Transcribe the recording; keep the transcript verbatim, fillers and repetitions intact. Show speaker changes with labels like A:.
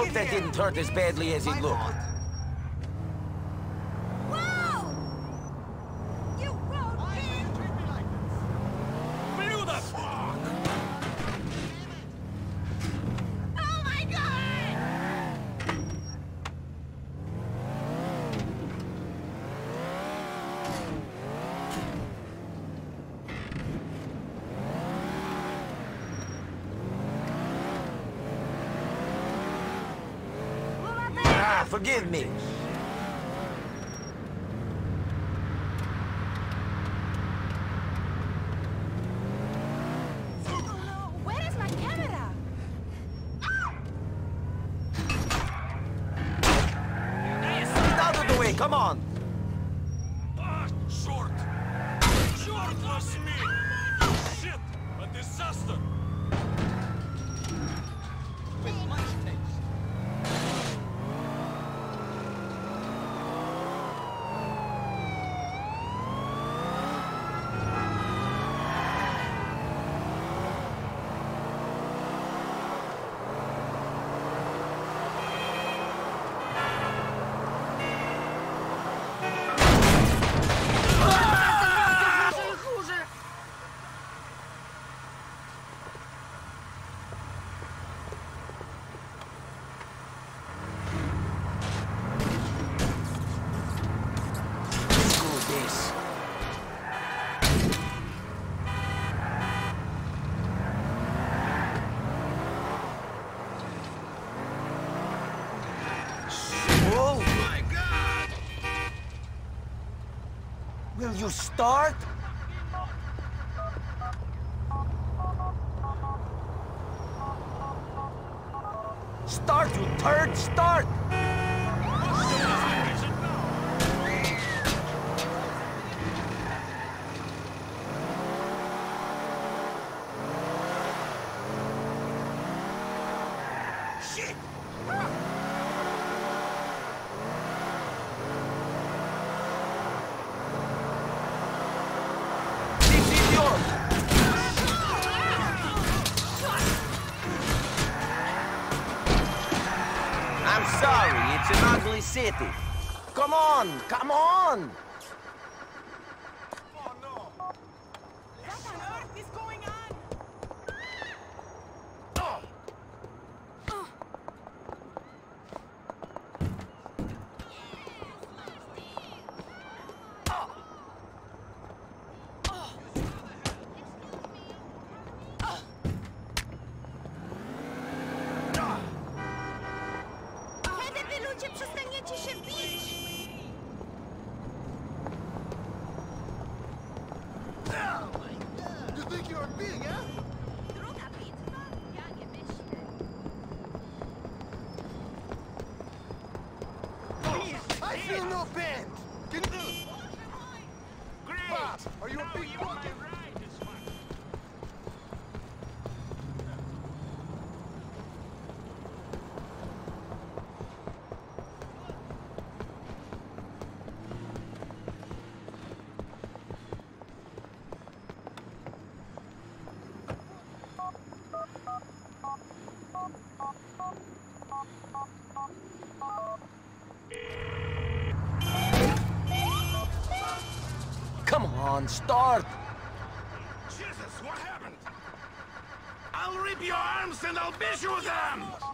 A: hope that didn't hurt as badly as it looked.
B: Wow! You road kid!
C: Blew the fuck!
B: Oh my god!
A: Ah, forgive me.
B: Oh no! Where is my camera?
A: Get out of the way, come on.
C: Ah, short! Short was me! Shit! A disaster! With my taste.
A: Screw this. Whoa!
C: My God!
A: Will you start? Start, you turd, start!
C: Shit!
A: This is yours! I'm sorry, it's an ugly city. Come on, come on!
C: Oh no!
B: What on earth is going on?
C: Oh!
B: Kiedy wy ludzie przestaniecie się bić?
C: You think you're big, huh?
B: Druga bitwa? Ja nie myślę.
C: I feel no pain! Can you... Great! Bob, are you a big fucking...
A: Come on, start!
C: Jesus, what happened? I'll rip your arms and I'll bish you them!